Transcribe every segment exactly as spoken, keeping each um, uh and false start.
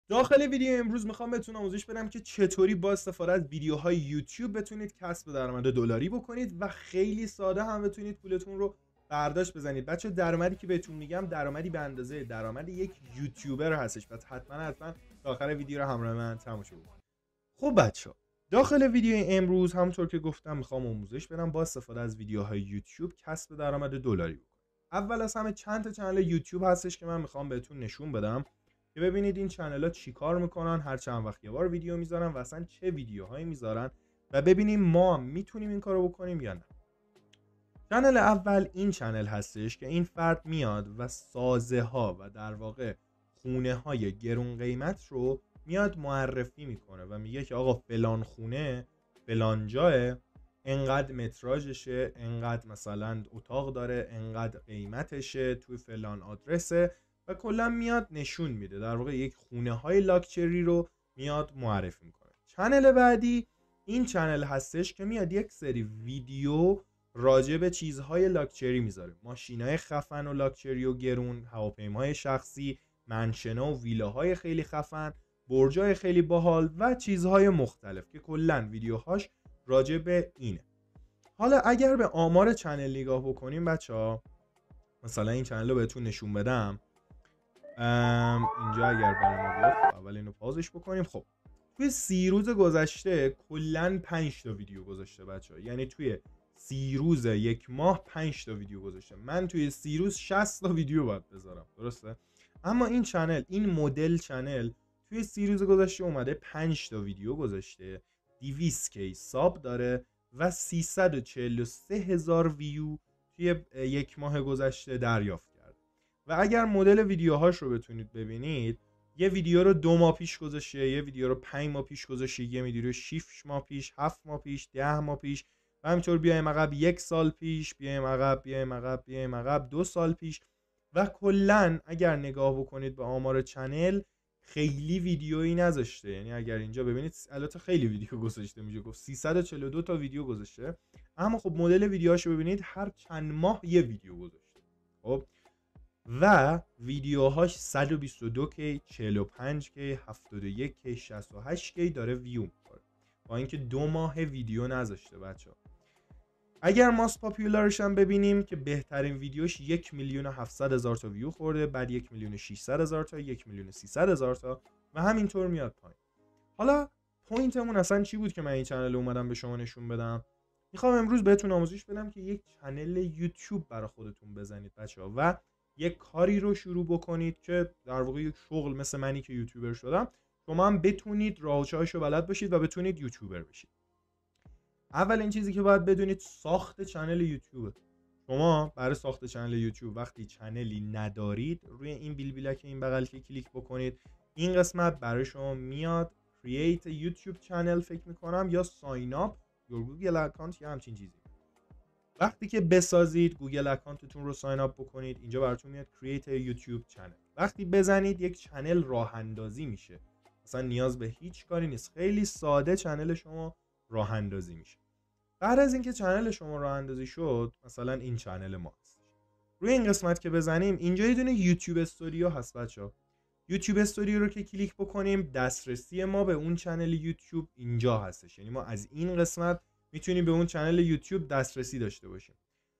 داخل ویدیو امروز میخوام بهتون آموزش بدم که چطوری با استفاده از ویدیوهای یوتیوب بتونید کسب درآمد دلاری بکنید و خیلی ساده هم بتونید پولتون رو برداشت بزنید. بچه درآمدی که بهتون میگم درآمدی به اندازه درآمد یک یوتیوبر هستش، پس حتما حتما تا آخر ویدیو رو همراه من تماشا بکنید. خب بچه داخل ویدیو امروز همونطور که گفتم میخوام آموزش بدم با استفاده از ویدیوهای یوتیوب کسب درآمد دلاری بکنید. اول از همه چند تا کانال یوتیوب هستش که من میخوام بهتون نشون بدم که ببینید این چنل ها چی کار میکنن، هر چند وقت یه بار ویدیو میذارن و اصلا چه ویدیوهایی میذارن و ببینیم ما هم میتونیم این کارو بکنیم یا نه. چنل اول این چنل هستش که این فرد میاد و سازه ها و در واقع خونه های گرون قیمت رو میاد معرفی میکنه و میگه که آقا فلان خونه فلان جاه، انقدر متراژشه، انقدر مثلا اتاق داره، انقدر قیمتشه، توی فلان آدرسه و کلا میاد نشون میده، در واقع یک خونه های لاکچری رو میاد معرفی میکنه. چنل بعدی این چنل هستش که میاد یک سری ویدیو راجع به چیزهای لاکچری میذاره، ماشینای خفن و لاکچری و گرون، هواپیماهای شخصی، منشنا و ویلاهای خیلی خفن، برجای خیلی باحال و چیزهای مختلف که کلا ویدیوهاش راجع به اینه. حالا اگر به آمار چنل نگاه بکنیم بچه ها، مثلا این چنل رو بهتون نشون بدم، اینجا اگر برای ما بیاد اول اینو پازش بکنیم. خب توی سی روز گذشته کلا پنج تا ویدیو گذاشته بچه ها، یعنی توی سی روز یک ماه پنج تا ویدیو گذاشته. من توی سی روز شصت تا ویدیو باید بذارم، درسته؟ اما این چنل، این مدل چنل توی سی روز گذشته اومده پنج تا ویدیو گذاشته، دویست کی ساب داره و سیصد و چهل و سه هزار ویو توی یک ماه گذشته دریافت کرد. و اگر مدل ویدیوهاش رو بتونید ببینید، یه ویدیو رو دو ماه پیش گذاشته، یه ویدیو رو پنج ماه پیش گذاشته، یه ویدیو رو شش ماه پیش، هفت ماه پیش، ده ماه پیش و همینطور بیایم عقب یک سال پیش، بیایم عقب، بیایم عقب، بیایم عقب دو سال پیش و کلا اگر نگاه بکنید به آمار چنل خیلی ویدیویی نذاشته. یعنی اگر اینجا ببینید البته خیلی ویدیو گذاشته، میشه گفت سیصد و چهل و دو تا ویدیو گذاشته، اما خب مدل ویدیوهاشو ببینید هر چند ماه یه ویدیو گذاشته. خب و ویدیوهاش صد و بیست و دو کی، چهل و پنج کی، هفتاد و یک کی، شصت و هشت کی داره ویو می‌کنه، با اینکه دو ماه ویدیو نذاشته بچه‌ها. اگر ماست پاپولارش هم ببینیم که بهترین ویدیوش یک میلیون و هفتصد هزار تا ویو خورده، بعد یک میلیون و ششصد هزار تا، یک میلیون و سیصد هزار تا و همینطور میاد پایین. حالا پوینتمون اصلا چی بود که من این چنل رو اومدم به شما نشون بدم؟ میخوام امروز بهتون آموزش بدم که یک چنل یوتیوب برای خودتون بزنید بچه‌ها و یک کاری رو شروع بکنید که در واقع یک شغل، مثل منی که یوتیوبر شدم شما هم بتونید راه و چاهشو بلد باشید و بتونید یوتیوبر بشید. اولین چیزی که باید بدونید ساخت چنل یوتیوب. شما برای ساخت چنل یوتیوب وقتی چنلی ندارید، روی این بیل بیلک این بغل که کلیک بکنید، این قسمت برای شما میاد create یوتیوب چنل فکر میکنم یا sign up your Google account یا همچین چیزی. وقتی که بسازید گوگل اکانتتون رو ساین اپ بکنید، اینجا براتون میاد create یوتیوب چنل. وقتی بزنید یک چنل راه اندازی میشه، اصلا نیاز به هیچ کاری نیست، خیلی ساده چنل شما راه اندازی میشه. بعد از اینکه چنل شما راه اندازی شد، مثلا این چنل ما هست، روی این قسمت که بزنیم اینجا یه دونه یوتیوب استودیو هست بچه‌ها. یوتیوب استودیو رو که کلیک بکنیم دسترسی ما به اون چنل یوتیوب اینجا هستش، یعنی ما از این قسمت میتونیم به اون چنل یوتیوب دسترسی داشته باشیم.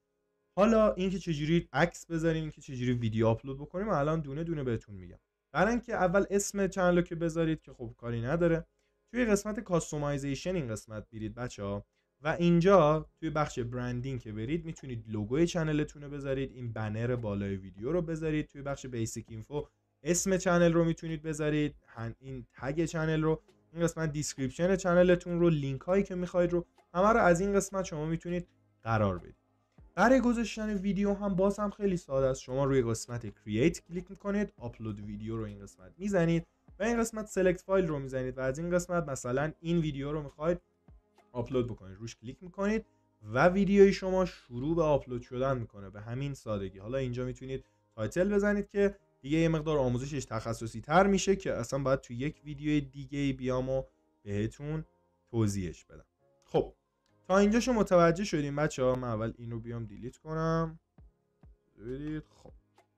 حالا اینکه چجوری عکس بذاریم، اینکه چجوری ویدیو آپلود بکنیم الان دونه دونه بهتون میگم. برای اینکه اول اسم چنل رو که بذارید که خب کاری نداره، توی قسمت کاستومایزیشن این قسمت برید بچه‌ها و اینجا توی بخش برندینگ که برید میتونید لوگوی چنلتون رو بذارید، این بنر بالای ویدیو رو بذارید، توی بخش بیسیک اینفو اسم چنل رو میتونید بذارید، این تگ چنل رو، این قسمت دیسکریپشن چنلتون رو، لینک هایی که میخواید رو همه رو از این قسمت شما میتونید قرار بدید. برای گذاشتن ویدیو هم باز هم خیلی ساده است. شما روی قسمت کرییت کلیک میکنید، آپلود ویدیو رو این قسمت میزنید و این قسمت سلکت فایل رو میزنید و از این قسمت مثلا این ویدیو رو میخواید آپلود بکنید، روش کلیک میکنید و ویدیوی شما شروع به آپلود شدن میکنه به همین سادگی. حالا اینجا میتونید تایتل بزنید که دیگه یه مقدار آموزشش تخصصی تر میشه که اصلا باید تو یک ویدیو دیگه بیام و بهتون توضیحش بدم. خب تا اینجاشو متوجه شدیم بچه ها؟ من اول اینو بیام دیلیت کنم. ببینید خب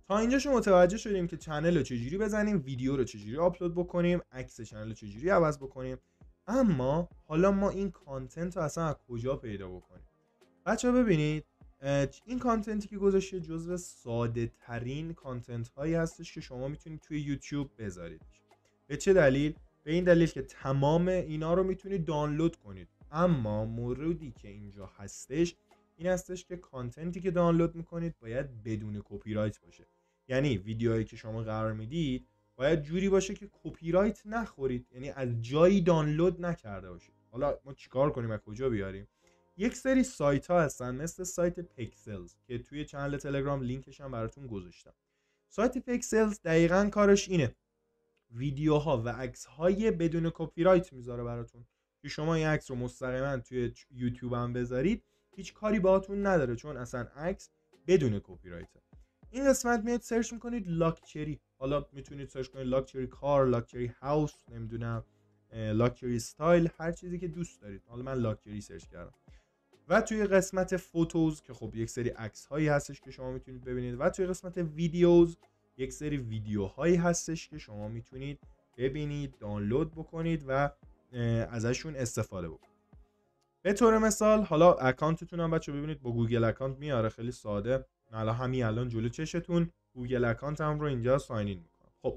تا اینجاشو متوجه شدیم که چنل رو چجوری بزنیم، ویدیو رو چجوری آپلود بکنیم، عکس چنل رو چجوری عوض بکنیم. اما حالا ما این کانتنت رو اصلا از کجا پیدا بکنیم؟ بچه ببینید این کانتنتی که گذاشته جزو ساده ترین کانتنت هایی هستش که شما میتونید توی یوتیوب بذارید. به چه دلیل؟ به این دلیل که تمام اینا رو میتونید دانلود کنید، اما موردی که اینجا هستش این هستش که کانتنتی که دانلود میکنید باید بدون کپی رایت باشه. یعنی ویدیوهایی که شما قرار میدید باید جوری باشه که کپی رایت نخورید، یعنی از جایی دانلود نکرده باشید. حالا ما چیکار کنیم، از کجا بیاریم؟ یک سری سایت ها هستن مثل سایت پکسلز که توی چنل تلگرام لینکش هم براتون گذاشتم. سایت پکسلز دقیقاً کارش اینه، ویدیوها و عکس های بدون کپی رایت میذاره براتون که شما این عکس رو مستقیما توی یوتیوب هم بذارید هیچ کاری باهاتون نداره، چون اصلا عکس بدون کپی رایته. این قسمت میاد سرچ میکنید لاکچری، حالا میتونید سرچ کنید لاکچری کار، لاکچری هاوس، نمیدونم لاکچری استایل، هر چیزی که دوست دارید. حالا من لاکچری سرچ کردم. و توی قسمت فوتوز که خب یک سری عکس هایی هستش که شما میتونید ببینید، و توی قسمت ویدیوز یک سری ویدیوهایی هستش که شما میتونید ببینید، دانلود بکنید و ازشون استفاده بکنید. به طور مثال حالا اکانتتون هم بچه ببینید با گوگل اکانت میاره، خیلی ساده. حالا همین الان جلو چشتون گوگل اکانت هم رو اینجا ساین این میکنم. خب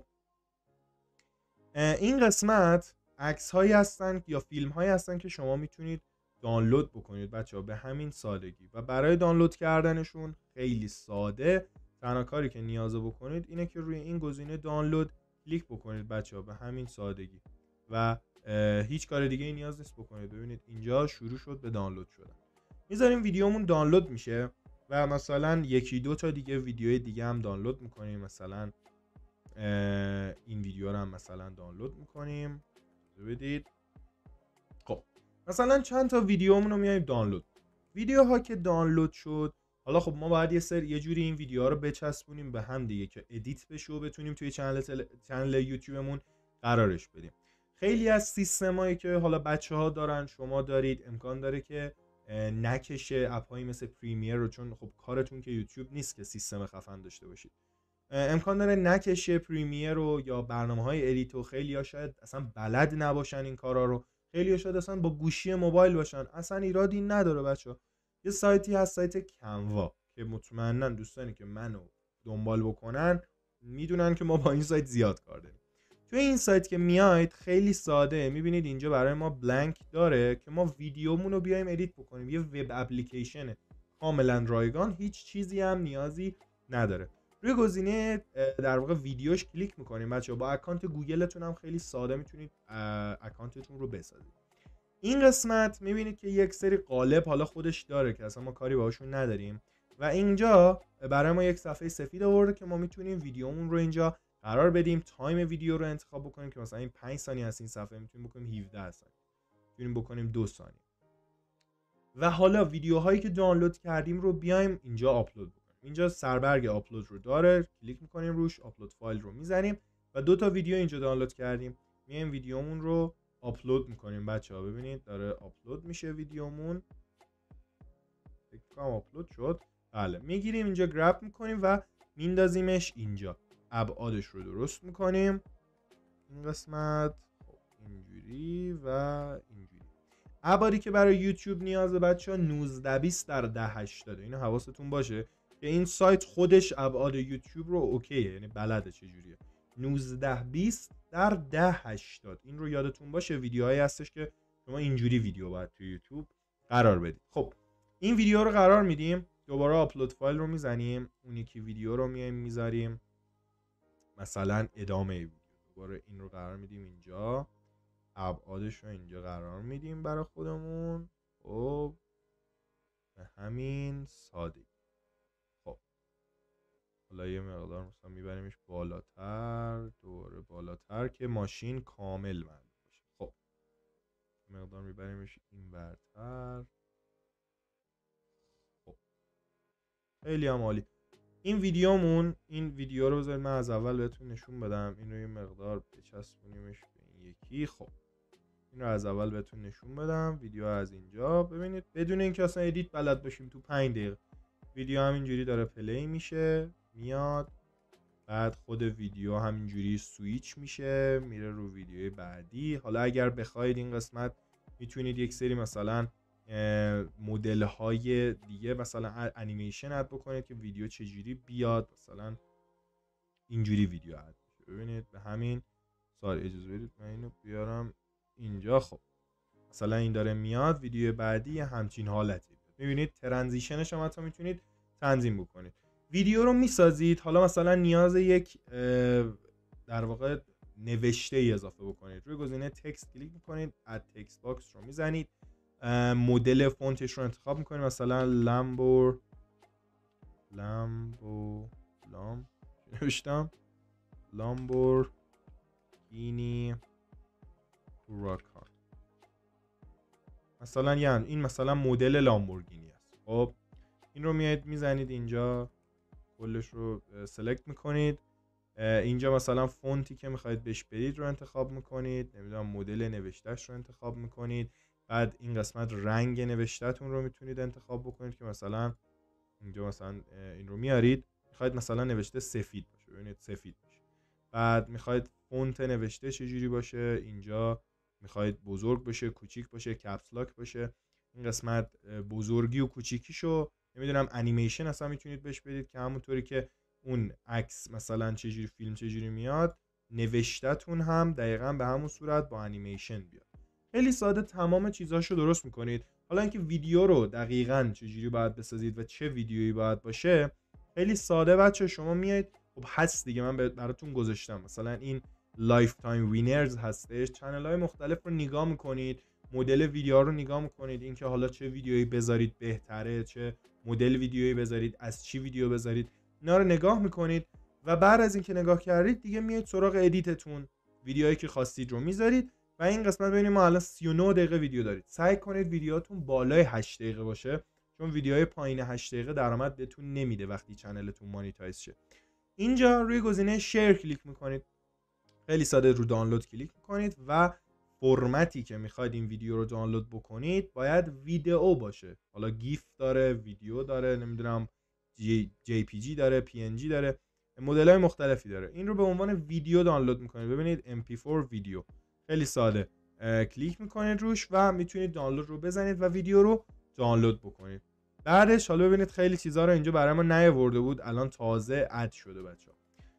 این قسمت عکس هایی هستن یا فیلم هایی هستن که شما میتونید دانلود بکنید بچه‌ها به همین سادگی. و برای دانلود کردنشون خیلی ساده، تنها کاری که نیاز بکنید اینه که روی این گزینه دانلود کلیک بکنید بچه‌ها به همین سادگی و هیچ کار دیگه ای نیاز نیست بکنید. ببینید اینجا شروع شد به دانلود شدن. میذاریم ویدیومون دانلود میشه و مثلا یکی دو تا دیگه ویدیوی دیگه هم دانلود میکنیم. مثلا این ویدیو رو هم مثلا دانلود میکنیم. ببینید خب مثلا چند تا ویدیومون رو میایم دانلود. ویدیوها که دانلود شد، حالا خب ما باید یه سری یه جوری این ویدیوها رو بچسبونیم به هم دیگه که ادیت بشه و بتونیم توی چنل تل... چنل یوتیوبمون قرارش بدیم. خیلی از سیستمایی که حالا بچه‌ها دارن شما دارید امکان داره که نکشه اپ‌هایی مثل پریمیر رو، چون خب کارتون که یوتیوب نیست که سیستم خفن داشته باشید، امکان داره نکشه پریمیر رو یا برنامه‌های ادیت. و خیلی‌ها شاید اصلا بلد نباشن این کارا رو، خیلی‌ها شاید اصلا با گوشی موبایل باشن، اصلا ایرادی نداره بچه‌ها. یه سایتی هست، سایت کنوا، که مطمئنا دوستانی که منو دنبال بکنن میدونن که ما با این سایت زیاد کار داریم. توی این سایت که میاید خیلی ساده میبینید اینجا برای ما بلانک داره که ما ویدیومون رو بیایم ادیت بکنیم. یه وب اپلیکیشنه کاملا رایگان، هیچ چیزی هم نیازی نداره. روی گزینه در واقع ویدیوش کلیک میکنیم بچه‌ها. با اکانت گوگلتون هم خیلی ساده میتونید اکانتتون رو بسازید. این قسمت میبینید که یک سری قالب حالا خودش داره که اصلا ما کاری باهاشون نداریم و اینجا برای ما یک صفحه سفید آورده که ما میتونیم ویدیومون رو اینجا قرار بدیم، تایم ویدیو رو انتخاب بکنیم که مثلا این پنج ثانیه از این صفحه میتونیم بکنیم هفده ثانیه، میتونیم بکنیم دو ثانیه. و حالا ویدیوهایی که دانلود کردیم رو بیایم اینجا آپلود بکنیم. اینجا سربرگ آپلود رو داره، کلیک میکنیم روش، آپلود فایل رو میزنیم و دو تا ویدیو اینجا دانلود کردیم، میایم ویدیومون رو آپلود میکنیم بچه‌ها. ببینید داره آپلود میشه ویدیومون، فکر کنم آپلود شد. بله، میگیریم اینجا گراب میکنیم و میندازیمش اینجا، ابعادش رو درست میکنیم این قسمت، خب اینجوری و اینجوری. ابعادی که برای یوتیوب نیازه بچه‌ها نوزده بیست در ده هشتاد. اینو حواستون باشه که این سایت خودش ابعاد یوتیوب رو اوکیه، یعنی بلده چجوریه. نوزده بیست در ده هشتاد، این رو یادتون باشه. ویدیوهایی هستش که شما اینجوری ویدیو باید توی یوتیوب قرار بدید. خب این ویدیو رو قرار میدیم، دوباره آپلود فایل رو میزنیم، اون یکی ویدیو رو میایم میذاریم مثلا ادامه ویدیو، دوباره این رو قرار میدیم اینجا، ابعادش رو اینجا قرار میدیم برای خودمون. خب به همین سادگی. خب حالا یه مقدار مثلا میبریمش بالاتر، دوباره بالاتر که ماشین کامل معلوم باشه. خب مقدار میبریمش این برتر. خب خیلی هم عالی. این ویدیومون، این ویدیو رو بذارید من از اول بهتون نشون بدم. این رو یه مقدار بچسبونیمش به این یکی. خب این رو از اول بهتون نشون بدم. ویدیو از اینجا ببینید بدون اینکه اصلا ادیت بلد باشیم تو پنج دقیقه ویدیو همینجوری داره پلی میشه، میاد بعد خود ویدیو همینجوری سویچ میشه میره رو ویدیوی بعدی. حالا اگر بخواید این قسمت میتونید یک سری مثلا مدل های دیگه مثلا انیمیشن اد بکنید که ویدیو چجوری بیاد، مثلا اینجوری ویدیو اد بشه. ببینید به همین سال اجازه بدید من اینو بیارم اینجا. خب مثلا این داره میاد، ویدیو بعدی همچین حالتی. میبینید ترانزیشنش هم حتی میتونید تنظیم بکنید. ویدیو رو میسازید، حالا مثلا نیاز یک در واقع نوشته ای اضافه بکنید، روی گزینه تکست کلیک میکنید، اد تکست باکس رو میزنید، مدل فونتش رو انتخاب میکنید، مثلا لامبور لامبو لام نوشتم لامبور گینی هوراکان مثلا، یعنی این مثلا مدل لامبورگینی است. خب این رو میایید میزنید اینجا، کلش رو سلکت میکنید، اینجا مثلا فونتی که میخواید بهش برید رو انتخاب میکنید، نمیدونم مدل نوشتهش رو انتخاب میکنید، بعد این قسمت رنگ نوشتهتون رو میتونید انتخاب بکنید که مثلا اینجا مثلا این رو میارید، میخواید مثلا نوشته سفید باشه، ببینید سفید باشه. بعد میخواید فونت نوشته چجوری باشه، اینجا میخواید بزرگ باشه، کوچیک باشه، کپس لاک باشه. این قسمت بزرگی و کوچیکیشو نمیدونم انیمیشن اصلا میتونید بهش بدید که همونطوری که اون عکس مثلا چجوری فیلم چجوری میاد، نوشتهتون هم دقیقاً به همون صورت با انیمیشن بیاد. خیلی ساده تمام چیزاشو درست میکنید. حالا اینکه ویدیو رو دقیقاً چجوری باید بسازید و چه ویدیویی باید باشه، خیلی ساده بچه. شما میایید، خب هست دیگه، من براتون گذاشتم مثلا این لایف تایم وینرز هستش، چنل های مختلف رو نگاه میکنید، مدل ویدیو رو نگاه میکنید، اینکه حالا چه ویدیویی بذارید بهتره، چه مدل ویدیویی بذارید، از چی ویدیو بذارید، اینا رو نگاه میکنید و بعد از اینکه نگاه کردید دیگه میایید سراغ ادیتتون، ویدیوهایی که خواستید رو میذارید. و این قسمت ببینید ما الان سی و نه دقیقه ویدیو دارید. سعی کنید ویدیوهاتون بالای هشت دقیقه باشه، چون ویدیوهای پایین هشت دقیقه درآمد بهتون نمیده وقتی چنلتون مانیتایز شه. اینجا روی گزینه شیر کلیک میکنید، خیلی ساده رو دانلود کلیک میکنید و فرمتی که میخواید این ویدیو رو دانلود بکنید باید ویدیو باشه. حالا گیف داره، ویدیو داره، نمیدونم جی, جی پی جی داره، پی ان جی داره، مدل های مختلفی داره. این رو به عنوان ویدیو دانلود میکنید. ببینید ام پی فور ویدیو، خیلی ساده کلیک میکنید روش و میتونید دانلود رو بزنید و ویدیو رو دانلود بکنید. بعدش حالا ببینید خیلی چیزا رو اینجا برای ما نیاورده بود، الان تازه اد شده بچه‌ها.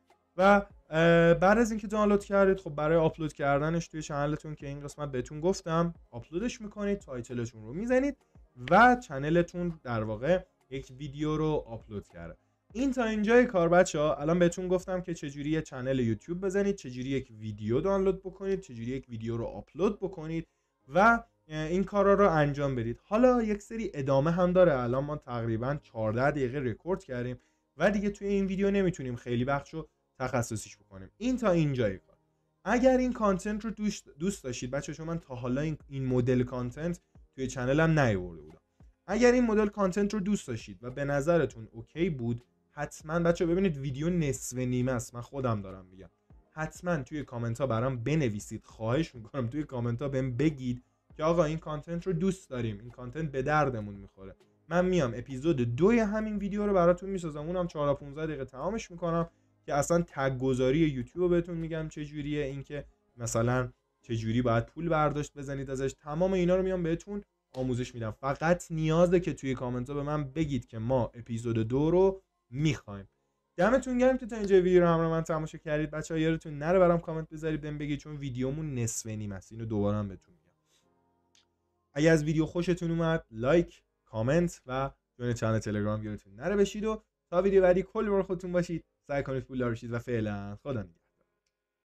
و بعد از اینکه دانلود کردید، خب برای آپلود کردنش توی چنلتون که این قسمت بهتون گفتم آپلودش میکنید، تایتلتون رو میزنید و چنلتون در واقع یک ویدیو رو آپلود کرده. این تا اینجای کار بچه‌ها. الان بهتون گفتم که چجوری یه چنل یوتیوب بزنید، چجوری یک ویدیو دانلود بکنید، چجوری یک ویدیو رو آپلود بکنید و این کارا رو انجام بدید. حالا یک سری ادامه هم داره. الان ما تقریبا چهارده دقیقه رکورد کردیم و دیگه توی این ویدیو نمیتونیم خیلی بخشو تخصصیش بکنیم. این تا اینجای کار. اگر این کانتنت رو دوست دوست داشتید بچه‌ها، چون من تا حالا این این مدل کانتنت توی چنلم نیاورده بودم، اگر این مدل کانتنت رو دوست داشتید و به نظرتون اوکی بود، حتما بچه‌ها ببینید ویدیو نصف نیمه است، من خودم دارم میگم، حتما توی کامنت ها برام بنویسید. خواهش میکنم توی کامنت ها بهم بگید که آقا این کانتنت رو دوست داریم، این کانتنت به دردمون میخوره. من میام اپیزود دوی همین ویدیو رو براتون میسازم، اونم چهارده پانزده دقیقه تمامش میکنم که اصلا تگ گذاری یوتیوب بهتون میگم چه جوریه، اینکه مثلا چه جوری باید پول برداشت بزنید ازش، تمام اینا رو میام بهتون آموزش میدم. فقط نیازه که توی کامنت ها به من بگید که ما اپیزود دو رو میخوایم. دمتون گرم که تا اینجا ویدیو رو همراه من تماشا کردید. بچه‌ها یادتون نره برام کامنت بذارید بهم بگید، چون ویدیومون نصف نیم است. اینو دوباره هم بهتون میگم. اگه از ویدیو خوشتون اومد لایک، کامنت و جوین چنل تلگرام یادتون نره بشید و تا ویدیو بعدی کل بار خودتون باشید. سعی کنید پولدار بشید و فعلا خدا نگهدار.